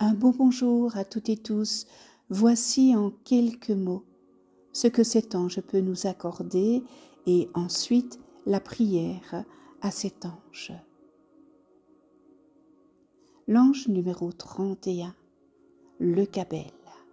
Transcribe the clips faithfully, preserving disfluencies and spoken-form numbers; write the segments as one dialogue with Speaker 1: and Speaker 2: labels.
Speaker 1: Un beau bonjour à toutes et tous. Voici en quelques mots ce que cet ange peut nous accorder et ensuite la prière à cet ange. L'ange numéro trente et un, le Cabel.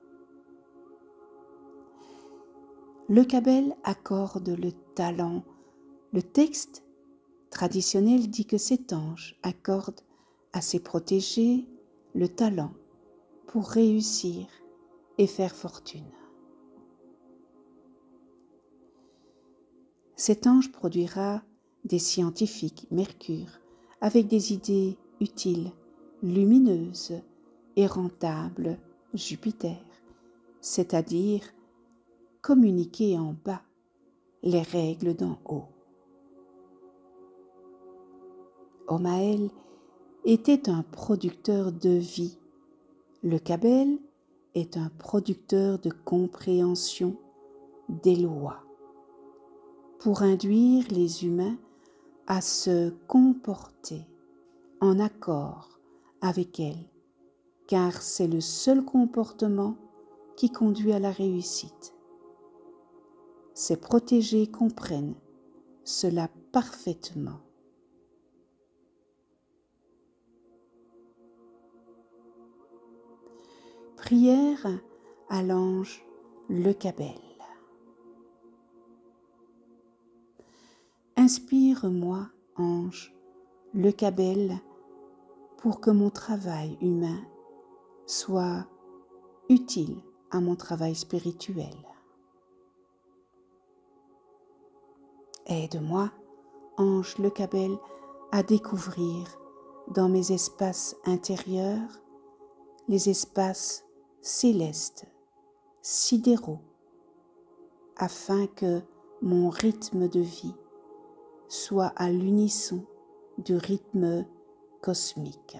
Speaker 1: Le Cabel accorde le talent. Le texte traditionnel dit que cet ange accorde à ses protégés le talent pour réussir et faire fortune. Cet ange produira des scientifiques, Mercure, avec des idées utiles, lumineuses et rentables, Jupiter, c'est-à-dire communiquer en bas les règles d'en haut. Omaël était un producteur de vie. Le Cabel est un producteur de compréhension des lois pour induire les humains à se comporter en accord avec elles, car c'est le seul comportement qui conduit à la réussite. Ces protégés comprennent cela parfaitement. Prière à l'ange le Cabel. Inspire-moi, ange, le Cabel, pour que mon travail humain soit utile à mon travail spirituel. Aide-moi, ange le Cabel, à découvrir dans mes espaces intérieurs les espaces célestes, sidéraux, afin que mon rythme de vie soit à l'unisson du rythme cosmique.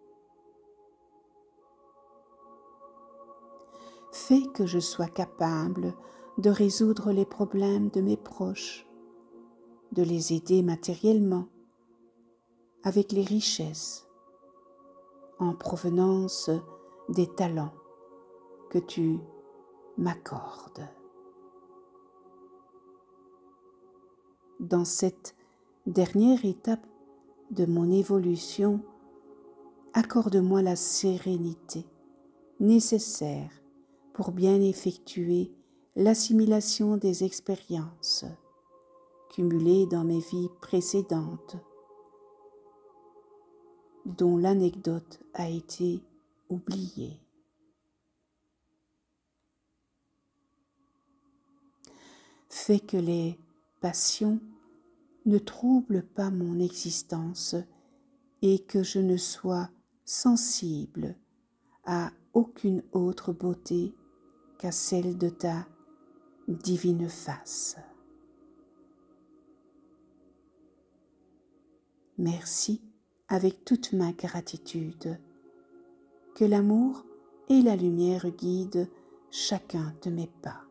Speaker 1: Fais que je sois capable de résoudre les problèmes de mes proches, de les aider matériellement, avec les richesses, en provenance des talents que tu m'accordes. Dans cette dernière étape de mon évolution, accorde-moi la sérénité nécessaire pour bien effectuer l'assimilation des expériences cumulées dans mes vies précédentes, dont l'anecdote a été oubliée. Fais que les passions ne troublent pas mon existence et que je ne sois sensible à aucune autre beauté qu'à celle de ta divine face. Merci avec toute ma gratitude. Que l'amour et la lumière guident chacun de mes pas.